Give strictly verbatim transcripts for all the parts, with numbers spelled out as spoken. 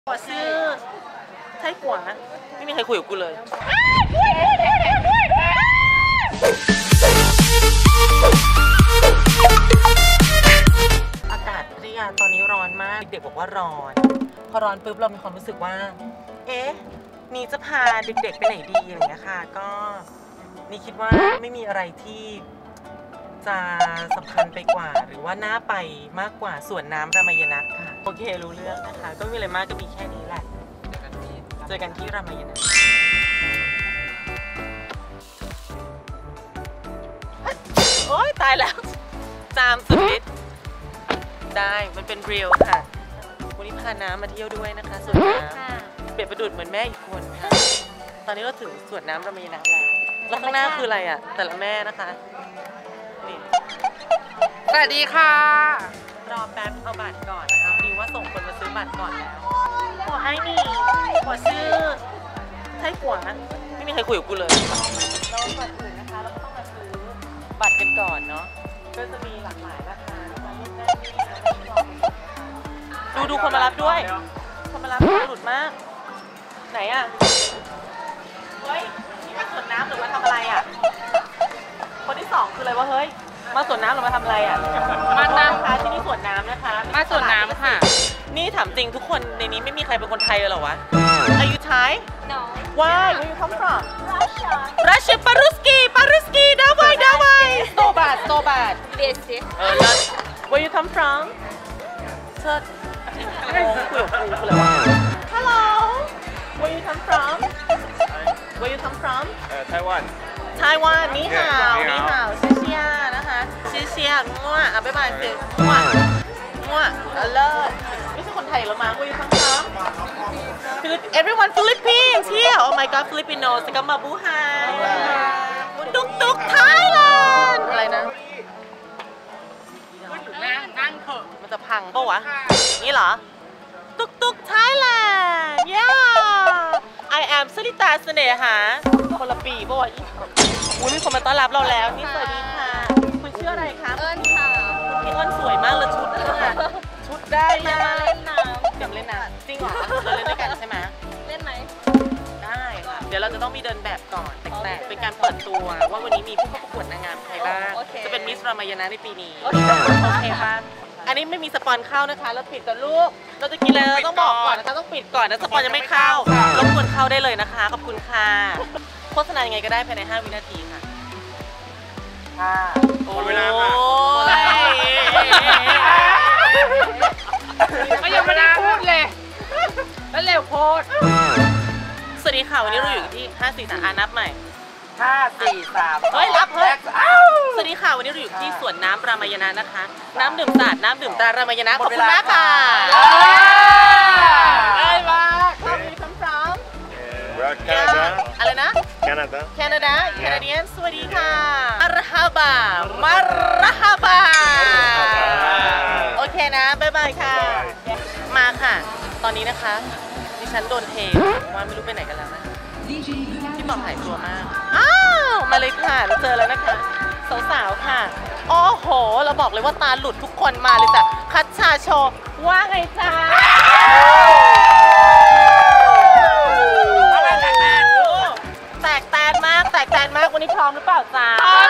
ขอซื้อไส้กวนะไม่มีใครคุยกับกูเลยอากาศพัทยาตอนนี้ร้อนมากเด็กๆบอกว่าร้อนพอร้อนปุ๊บเรามีความรู้สึกว่าเอ๊ะนี่จะพาเด็กๆไปไหนดีอย่างเงี้ยค่ะก็นี่คิดว่าไม่มีอะไรที่จะสำคัญไปกว่าหรือว่าน่าไปมากกว่าสวนน้ำรามายณะค่ะโอเครู้เรื่องนะคะก็ไม่มีอะไรมากก็มีแค่นี้แหละเจอกันที่รามายณะโอ๊ยตายแล้วจามสุดฤทธิ์ได้มันเป็นเรียลค่ะวันนี้พาน้ำมาเที่ยวด้วยนะคะสวนน้ำเปรียบประดุจเหมือนแม่อีกคนค่ะตอนนี้เราถึงสวนน้ำรามายณะแล้วแล้วข้างหน้าคืออะไรอ่ะแต่ละแม่นะคะนี่สวัสดีค่ะรอแป๊บเอาบัตรก่อนนะคะดีว่าส่งคนมาซื้อบัตรก่อนแล้วขอให้นี่ขอซื้อไส้กวนะไม่มีใครคุยกับกูเลยเราก่อนอื่นนะคะเราก็ต้องมาซื้อบัตรกันก่อนเนาะก็จะมีหลากหลายราคาดูดูคนมารับด้วยคนมารับหลุดมากไหนอ่ะเฮ้ยนี่มาสวนน้ำหรือมาทำอะไรอ่ะคนที่สองคืออะไรวะเฮ้ยมาสวนน้ำหรือมาทำอะไรอ่ะมาน้ำค่ะที่นี่สวนน้ำนะคะมาสวนน้ำค่ะนี่ถามจริงทุกคนในนี้ไม่มีใครเป็นคนไทยเลยเหรอวะ Are you Thai? No. Why? Where you come from? Russia. Russia. Paruski. Paruski. Давай, давай. Сто бат, сто бат. двести. เออแล้ว Where you come from? เชิดคุยกับกูคืออะไรวะ Hello. Where you come from? Where you come from? Taiwan. ไต้หวันนี่ฮาวนี่ฮาวเชียเชียนะคะเชียเชียง่วอ่ะบ๊ายบายสิง่วง่วเลิศไม่ใช่คนไทยหรอมาคุยทั้งซ้ำ everyone Philippines here oh my god Filipinos ก็มาบูฮาตุกตุกไทยแลนด์อะไรนะนั่งนั่งเถอะมันจะพังปะวะนี่เหรอตุกตุกไทยแลนด์ yeah I am สริตาเสน่หาคนละปีปะวะอุ้ยมีคนมาต้อนรับเราแล้วนี่สวัสดีค่ะคุณชื่ออะไรคะเอิญค่ะพี่อ้นสวยมากเลยชุดนะคะชุดได้ยังเล่นน้ำเดี๋ยวเล่นน้ำจริงเหรอเราเล่นด้วยกันใช่ไหมเล่นไหมได้ค่ะเดี๋ยวเราจะต้องมีเดินแบบก่อนแต่เป็นการเปิดตัวว่าวันนี้มีผู้เข้าประกวดนางงามใครบ้างจะเป็นมิสรามายณะในปีนี้โอเคค่ะอันนี้ไม่มีสปอนเข้านะคะเราปิดก่อนลูกเราจะกินอะไรเราต้องบอกก่อนนะคะต้องปิดก่อนนะสปอนยังไม่เข้ารบกวนเข้าได้เลยนะคะขอบคุณค่ะโฆษณายังไงก็ได้ภายในห้าวินาทีค่ะค่ะโอ้ยก็ยังไม่ได้พูดเลยแล้วเร็วโพดสวัสดีค่ะวันนี้เราอยู่ที่ห้า สี่ สามอ่านับใหม่ห้า สี่ สามเฮ้ยรับเฮ้ยสวัสดีค่ะวันนี้เราอยู่ที่สวนน้ำรามายณะนะคะน้ำดื่มสะอาดน้ำดื่มตรารามายณะขอบคุณมากค่ะได้มากเราอยู่คำพร้อมอะไรนะแคนาดาแคนาดาแคนาเดียนสวัสดีค่ะมารฮาบามารฮาบาโอเคนะบ๊ายบายค่ะมาค่ะตอนนี้นะคะดิฉันโดนเทว่าไม่รู้ไปไหนกันแล้วนะพี่ปอมหายตัวมากอ้าวมาเลยค่ะเราเจอแล้วนะคะสาวๆค่ะโอ้โหเราบอกเลยว่าตาหลุดทุกคนมาเลยจ้ะคัชชาโชว่าไงจ้าแตกแตนมากแตกแตนมากวันนี้พร้อมหรือเปล่าจ้าพร้อม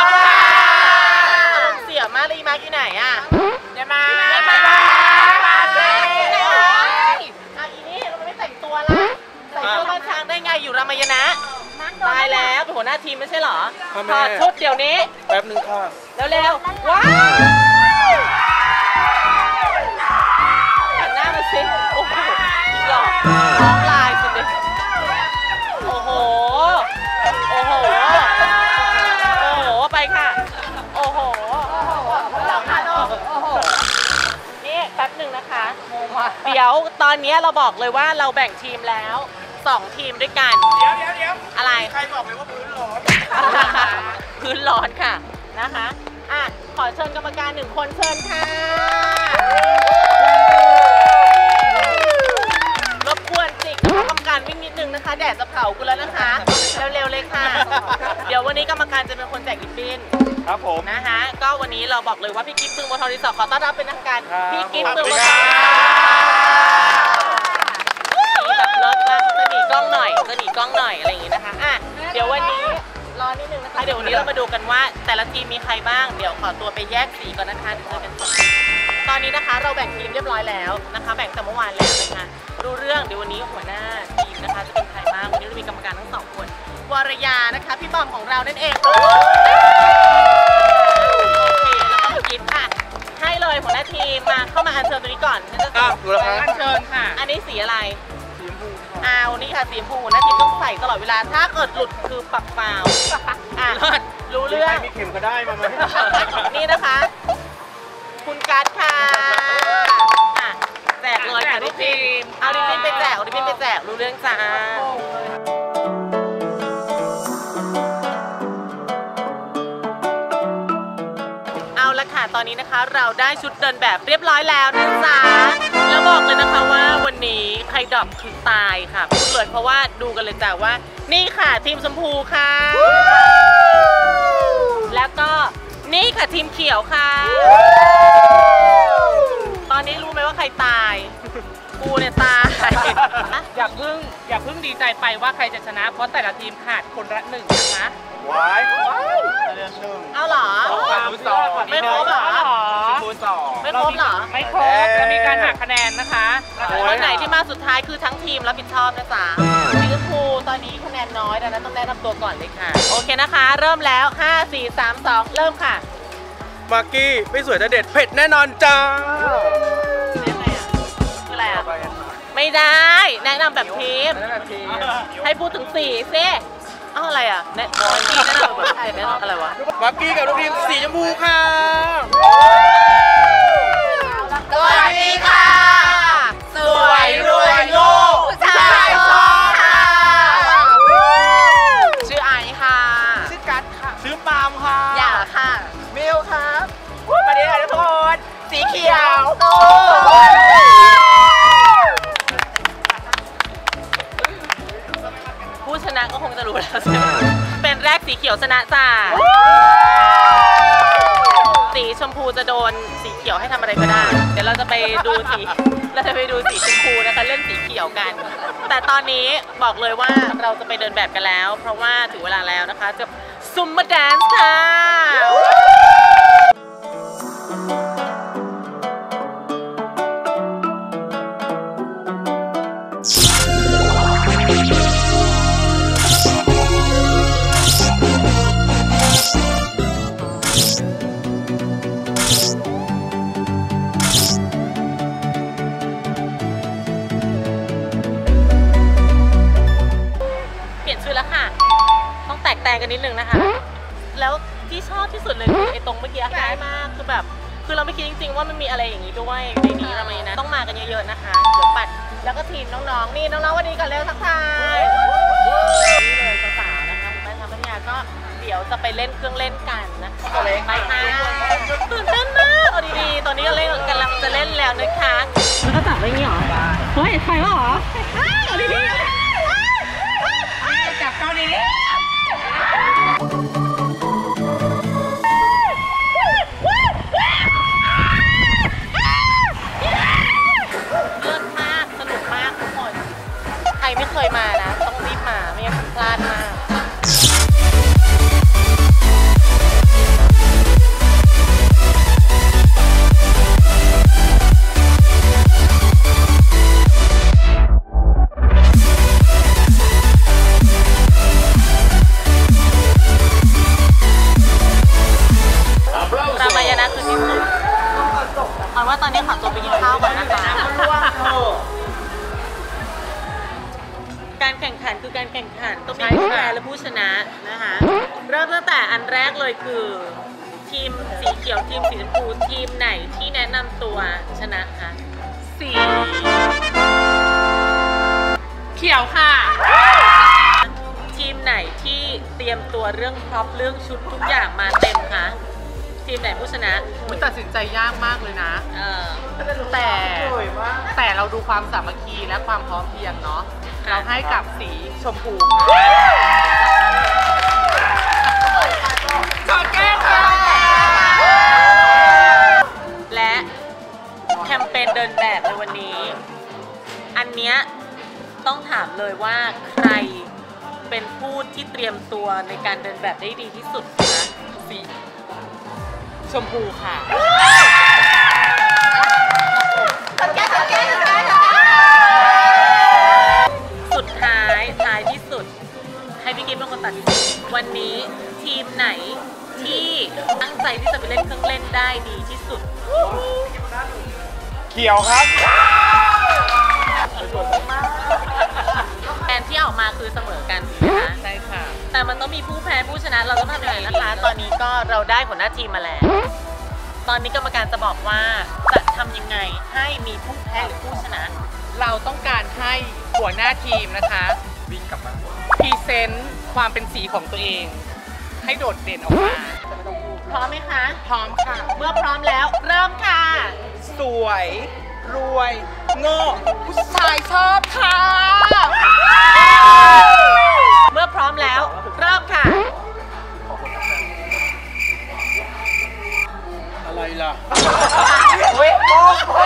เสียมากเลยมาอยู่ไหนอ่ะเดี๋ยวมาเดี๋ยวมามาเลยอ่ะอีนี่เราไม่แต่งตัวละใส่เสื้อบ้านช้างได้ไงอยู่รามายณะตายแล้วเป็นหัวหน้าทีมไม่ใช่เหรอถอดชุดเดี๋ยวนี้แป๊บนึงค่ะเร็วๆว้าวหันหน้ามาสิโอ้โหหลอกร้องลายสุดเลยโอ้โหโอ้โหโอ้โหไปค่ะโอ้โหนี่แป๊บหนึ่งนะคะเดี๋ยวตอนนี้เราบอกเลยว่าเราแบ่งทีมแล้วสองทีมด้วยกันเดี๋ยวเดี๋ยวเดี๋ยวอะไรใครบอกเลยว่าพื้นร้อนพื้นร้อนค่ะนะคะอ่ะขอเชิญกรรมการหนึ่งคนเชิญค่ะรบกวนจิกนะคะกรรมการวิ่งนิดนึงนะคะแดดจะเผากูแล้วนะคะเร็วๆเลยค่ะเดี๋ยววันนี้กรรมการจะเป็นคนแจกลิปบิ้นครับผมนะคะก็วันนี้เราบอกเลยว่าพี่กิ๊ฟตึงโมทอรีสอร์ทขอต้อนรับเป็นทางการพี่กิ๊ฟตึงโมทอรีสอร์ทนี้เรามาดูกันว่าแต่ละทีมมีใครบ้างเดี๋ยวขอตัวไปแยกสีก่อนนะคะเดี๋ยวเจอกันต่อตอนนี้นะคะเราแบ่งทีมเรียบร้อยแล้วนะคะแบ่งแต่เมื่อวานแล้วนะคะรู้เรื่องเดี๋ยววันนี้หัวหน้าทีมนะคะจะเป็นใครบ้างวันนี้เรามีกรรมการทั้งสองคนวรยานะคะพี่บอมของเรานั่นเองโอเคแล้วก็กินค่ะให้เลยหัวหน้าทีมมาเข้ามาอัญเชิญตัวนี้ก่อนฉันจะอ้าวดูแล้วครับอันเชิญค่ะอันนี้สีอะไรสีชมพูค่ะอ้าวนี่ค่ะสีชมพูหัวหน้าทีมต้องใส่ตลอดเวลาถ้าเกิดหลุดคือปักเปล่าอ่ะรู้เรื่องมีเข็มก็ได้มาไหมนี่นะคะ คุณกัสค่ะอ่ะแจกเลยค่ะแจกทุกทีมเอาดิพินไปแจกเอาดิพินไปแจกรู้เรื่องจ้าเอาละค่ะตอนนี้นะคะเราได้ชุดเดินแบบเรียบร้อยแล้วนะจ๊ะแล้วบอกเลยนะคะว่าวันนี้ใครดรอปคือตายค่ะพูดเลยเพราะว่าดูกันเลยจ้ะว่านี่ค่ะทีมชมพูค่ะแล้วก็นี่ค่ะทีมเขียวค่ะตอนนี้รู้ไหมว่าใครตายกูเนี่ยตายอย่าเพิ่งอย่าเพิ่งดีใจไปว่าใครจะชนะ เพราะแต่ละทีมขาดคนละหนึ่งนะคะว้ายเดือนหนึ่งเอาเหรอสามสองไม่ครบเหรอชมพูสองไม่ครบเหรอไม่ครบแล้วมีการหักคะแนนนะคะคนไหนที่มาสุดท้ายคือทั้งทีมรับผิดชอบนะจ๊ะสีชมพูตอนนี้คะแนนน้อยดังนั้นต้องแนะนำตัวก่อนเลยค่ะโอเคนะคะ เริ่มแล้วห้า สี่ สาม สองเริ่มค่ะมากกี้ไม่สวยแต่เด็ดเผ็ดแน่นอนจ้าเรียกอะไรอ่ะคืออะไรอ่ะไม่ได้แนะนำแบบทีมให้พูดถึงสีซิอ้าวอะไรอ่ะแนะนำแนะนำแบบแนะนำอะไรวะมากกี้กับลูกทีมสีชมพูค่ะสวัสดีค่ะ สวยรวยโง่ชายชอบค่ะชื่อไอซ์ค่ะชื่อกัสค่ะซื้อปาล์มค่ะอย่าค่ะมิวครับสวัสดีค่ะทุกคนสีเขียวโอ้ผู้ชนะก็คงจะรู้แล้วใช่ไหมเป็นแรกสีเขียวชนะจ้าสีชมพูจะโดนสีเขียวให้ทำอะไรก็ได้เดี๋ยวเราจะไปดูสีเราจะไปดูสีชมพูนะคะเล่นสีเขียวกัน แต่ตอนนี้บอกเลยว่าเราจะไปเดินแบบกันแล้ว เพราะว่าถึงเวลาแล้วนะคะจะซุมมาแดนซ์ค่ะแตกแตงกันนิดนึงนะคะแล้วที่ชอบที่สุดเลยคือไอ้ตรงเมื่อกี้ง่ายมากคือแบบคือเราไม่คิดจริงๆว่ามันมีอะไรอย่างนี้ด้วยในนี้เราไม่นะต้องมากันเยอะๆนะคะเดี๋ยวปัดแล้วก็ทีมน้องๆนี่น้องๆวันนี้กันเร็วทักทายนี่เลยสาวๆนะคะคุณแม่ทำพัทยาก็เดี๋ยวจะไปเล่นเครื่องเล่นกันนะคะไปค่ะตื่นเต้นมากเอาดีๆตอนนี้ก็เล่นกำลังจะเล่นแล้วนะคะแล้วก็จับไว้งี้หรอเฮ้ยใครวะหรอเอาดีๆจับเขาดีๆใครไม่เคยมานะต้องรีบมาไม่งั้นพลาดมากรามายณะคือที่สุดเอาว่าตอนนี้ขอตัวไปกินข้าวก่อนนะคะการแข่งขันคือการแข่งขันต้องมีผู้แพ้และผู้ชนะนะคะเริ่มตั้งแต่อันแรกเลยคือทีมสีเขียวทีมสีชมพูทีมไหนที่แนะนำตัวชนะคะสีเขียวค่ะทีมไหนที่เตรียมตัวเรื่องพร็อพเรื่องชุดทุกอย่างมาเต็มคะทีมไหนผู้ชนะมันตัดสินใจยากมากเลยนะเออแต่แต่เราดูความสามัคคีและความพร้อมเพรียงเนาะเราให้กับสีชมพูขอแก้ค่ะและแคมเปญเดินแบบในวันนี้อันเนี้ยต้องถามเลยว่าใครเป็นผู้ที่เตรียมตัวในการเดินแบบได้ดีที่สุดนะสีชมพูค่ะสุดท้ายท้ายที่สุดให้พี่กิ๊ฟเป็นคนตัดสินวันนี้ทีมไหนที่ตั้งใจที่จะไปเล่นเครื่องเล่นได้ดีที่สุดเขียวครับแผนที่ออกมาคือเสมอกันนะใช่ค่ะ แต่มันต้องมีผู้แพ้ผู้ชนะเราต้องทำยังไงนะคะ ตอนนี้ก็เราได้หัวหน้าทีมมาแล้ว ตอนนี้กรรมการจะบอกว่าจะทำยังไงให้มีผู้แพ้หรือผู้ชนะเราต้องการให้หัวหน้าทีมนะคะวิ่งกลับมาพรีเซนต์ความเป็นสีของตัวเอง ให้โดดเด่นออกมาพร้อมไหมคะพร้อมค่ะเมื่อพร้อมแล้วเริ่มค่ะสวย รวยโง่ผู้ชายชอบค่ะเมื่อพร้อมแล้วเริ่มค่ะอะไรล่ะเฮ้ยโอ้โห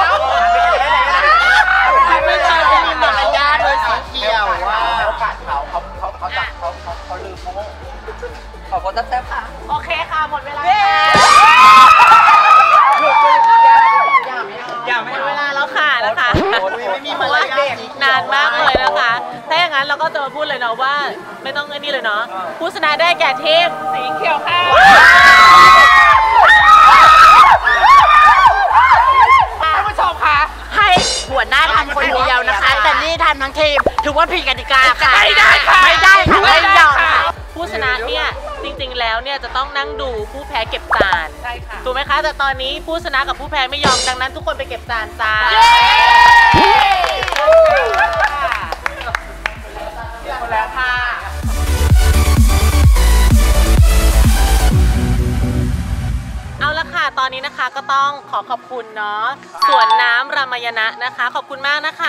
ไม่ทันเลยมารยาทเลยสีเขียวว่าเขาขาดเขาเขาเขาเขาตัดเขาเขาเขาลืมเขาขอโทษแซ่บค่ะโอเคค่ะ หมดเวลาอย่าไม่หมดเอาเวลาแล้วค่ะนะคะไม่มีเพมาราะลาว่าย นานมากเลยนะคะ ถ้าอย่างนั้นเราก็จะมาพูดเลยเนาะว่า ไม่ต้องไอ้นี่เลยเนาะ ผู้ชนะได้แก่ทีมสีเขียวค่ะ ท่านผู้ชมคะให้หัวหน้าทำคนเดียวนะคะ แต่นี่ทำทั้งทีม ถือว่าผิดกติกาค่ะไม่ได้ค่ะไม่ได้ค่ะไม่ไม่ได้ยอมค่ะค่ะผู้ชนะเนี่ยจริงๆแล้วเนี่ยจะต้องนั่งดูผู้แพ้เก็บจานใช่ค่ะถูกไหมคะ แต่ตอนนี้ผู้ชนะกับผู้แพ้ไม่ยอมดังนั้นทุกคนไปเก็บจานจ้าหมดแล้วค่ะเอาละค่ะ ตอนนี้นะคะก็ต้องขอขอบคุณเนาะสวนน้ำรามายณะนะคะ ขอบคุณมากนะคะ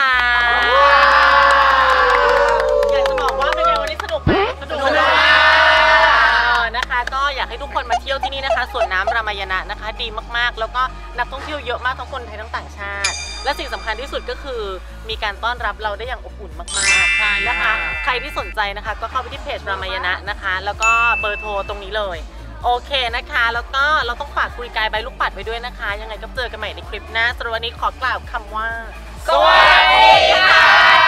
อยากจะบอกว่าเป็นไงวันนี้สนุกไหมสนุกมากนะคะ ก็อยากให้ทุกคนมาเที่ยวที่นี่นะคะสวนน้ำรามายณะนะคะ ดีมากๆ แล้วก็นักท่องเที่ยวเยอะมากทั้งคนไทยทั้งต่างชาติ และสิ่งสำคัญที่สุดก็คือมีการต้อนรับเราได้อย่างอบอุ่นมากๆใช่นะคะค่ะใครที่สนใจนะคะก็เข้าไปที่เพจรามายณะนะคะ แล้วก็เบอร์โทรตรงนี้เลย โอเคนะคะ แล้วก็เราต้องฝากคุยกายใบลูกปัดไว้ด้วยนะคะ ยังไงก็เจอกันใหม่ในคลิปหน้าสำหรับวันนี้ขอกล่าวคำว่าสวัสดีค่ะ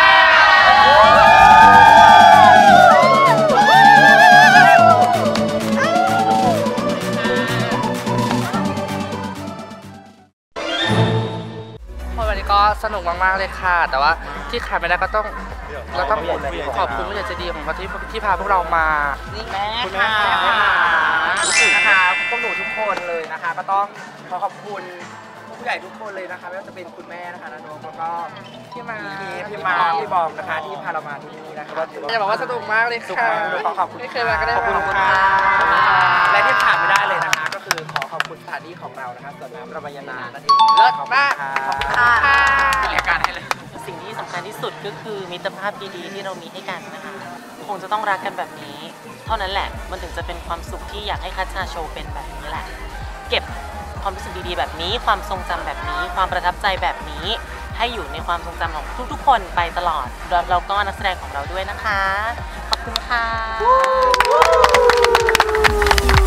วันนี้ก็สนุกมากๆเลยค่ะ แต่ว่าที่ขาดไม่ได้ก็ต้องเราต้องขอบคุณผู้ใหญ่ใจดีของเขาที่ที่พาพวกเรามานี่แม่คุณแม่ค่ะนะคะพวกหนูทุกคนเลยนะคะ ก็ต้องขอขอบคุณผู้ใหญ่ทุกคนเลยนะคะไม่ว่าจะเป็นคุณแม่นะคะนานกแล้วก็พี่มาพี่มาพี่บอมนะคะที่พาเรามาที่นี่นะคะก็ถือว่าจะบอกว่าสนุกมากเลยสุขค่ะมากขอขอบคุณไม่เคยมาก็ได้ขอบคุณมาค่ะและที่ขาดไม่ได้เลยนะคะ ก็คือขอขอบคุณสถานที่ของเรานะคะสวนน้ำระบายนานั่นเองเลิศขอบคุณมากค่ะขอบคุณค่ะรายการให้เลยสิ่งที่สำคัญที่สุดก็คือมิตรภาพดีๆที่เรามีให้กันนะคะ คงจะต้องรักกันแบบนี้ เท่านั้นแหละมันถึงจะเป็นความสุขที่อยากให้คัชชาโชว์เป็นแบบนี้แหละ เก็บความรู้สึกดีๆแบบนี้ ความทรงจำแบบนี้ ความประทับใจแบบนี้ ให้อยู่ในความทรงจำของทุกๆ คนไปตลอดแล้วก็นักแสดงของเราด้วยนะคะ ขอบคุณค่ะ